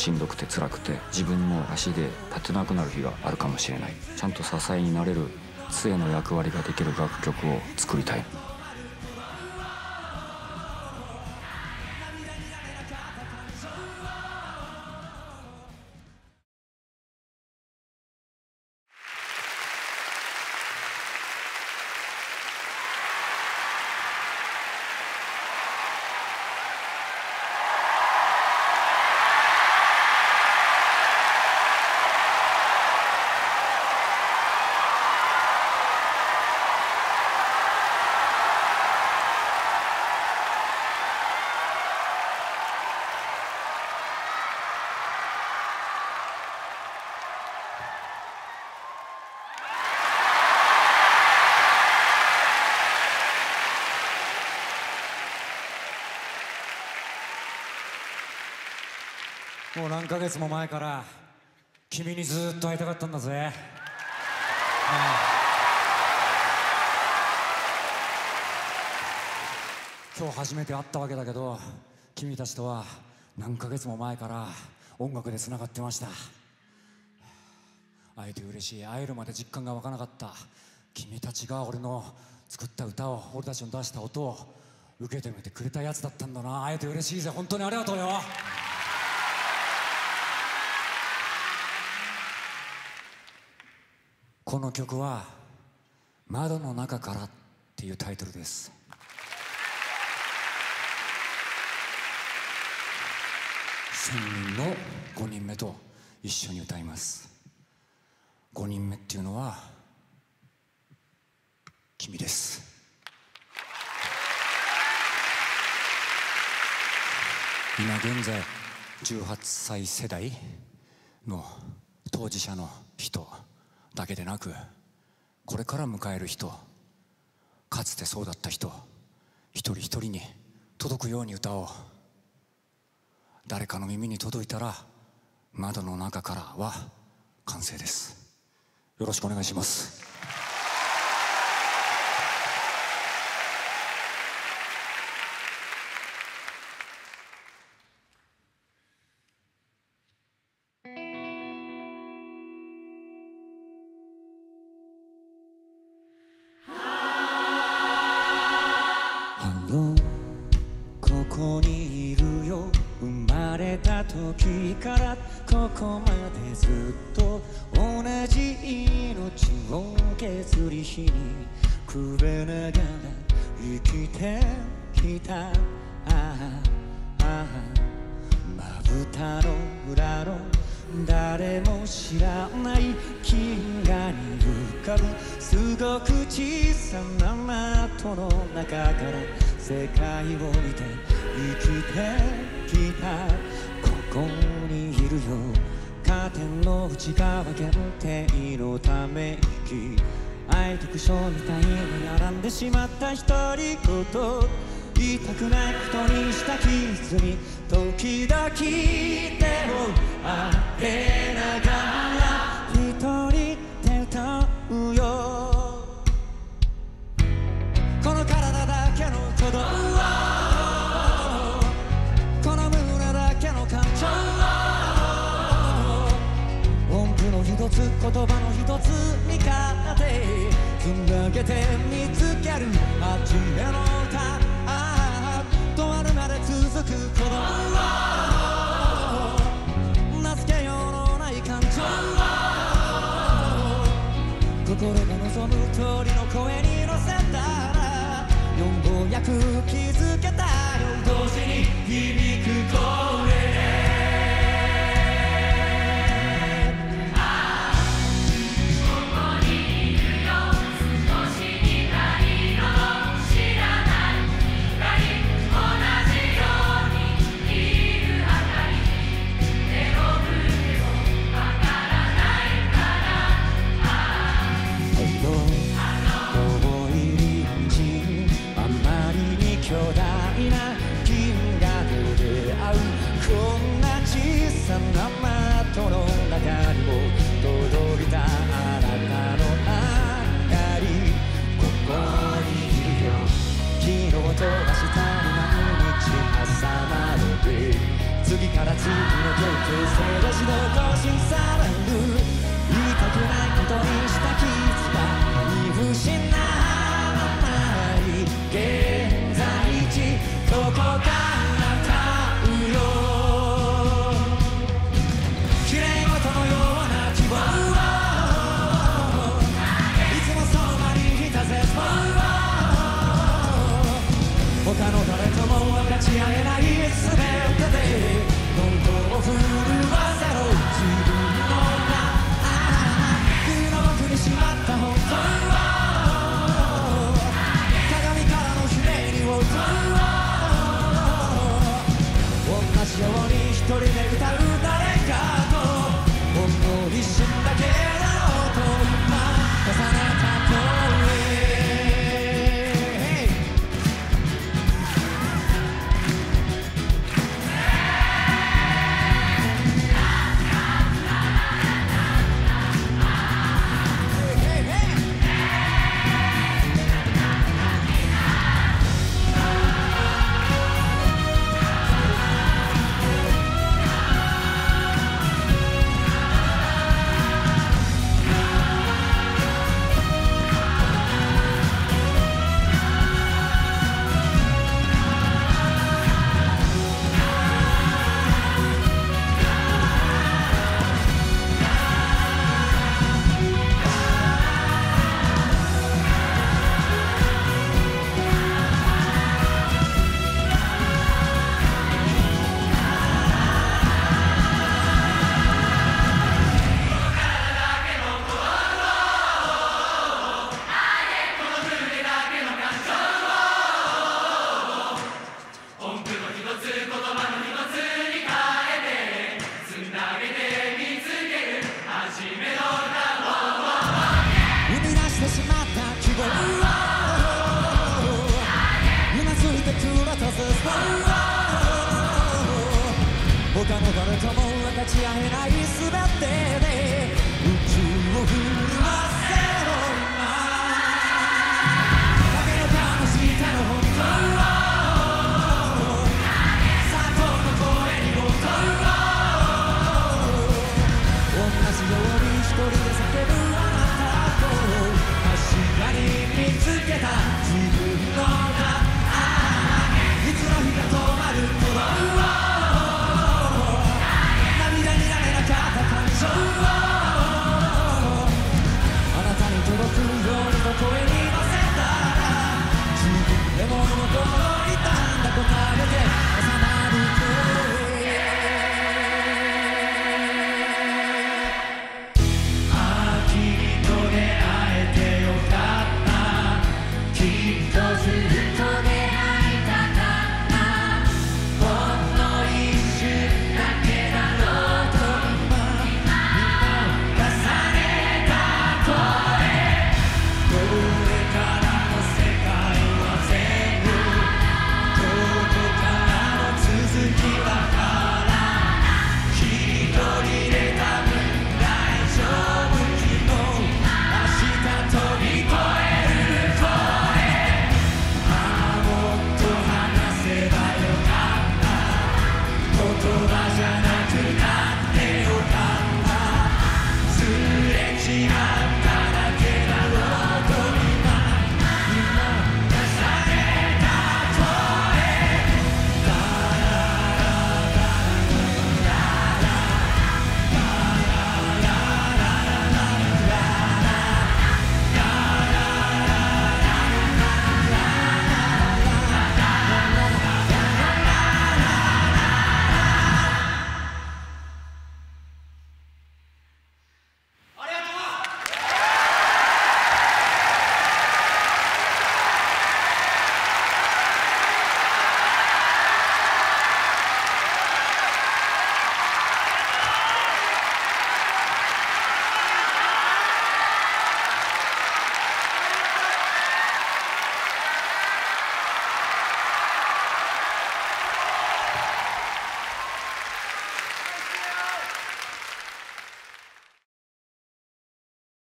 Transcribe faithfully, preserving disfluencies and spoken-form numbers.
しんどくて辛くて自分の足で立てなくなる日があるかもしれない。ちゃんと支えになれる杖の役割ができる楽曲を作りたい。 もう何ヶ月も前から君にずっと会いたかったんだぜ。ああ、今日初めて会ったわけだけど、君たちとは何ヶ月も前から音楽でつながってました。会えて嬉しい。会えるまで実感が湧かなかった。君たちが俺の作った歌を、俺たちの出した音を受け止めてくれたやつだったんだな。会えて嬉しいぜ。本当にありがとうよ。この曲は「窓の中から」っていうタイトルです。せんにんのごにんめと一緒に歌います。ごにんめっていうのは君です。今現在じゅうはっさい世代の当事者の人だけでなく、これから迎える人、かつてそうだった人、一人一人に届くように歌おう。誰かの耳に届いたら「窓の中から」は完成です。よろしくお願いします。ここにいるよ。生まれた時からここまでずっと同じ命を削り日に暮れながら生きてきた。ああああ、まぶたの裏の誰も知らない金河に浮かぶすごく小さな的の中から世界を見て生きてきた。ここにいるよ。カーテンの内側限定のため息、愛読書みたいに並んでしまった独り言、言いたくないことにした傷に時々手を当てながら一人で歌うよ。この体だけの鼓動、この胸だけの感情、音符の一つ言葉の一つにかってつなげて見つける初めの歌、止まるまで続く鼓動、名付けようのない感情、心が望む通りの声に乗せたらようやく気づけたよ。同時に響く声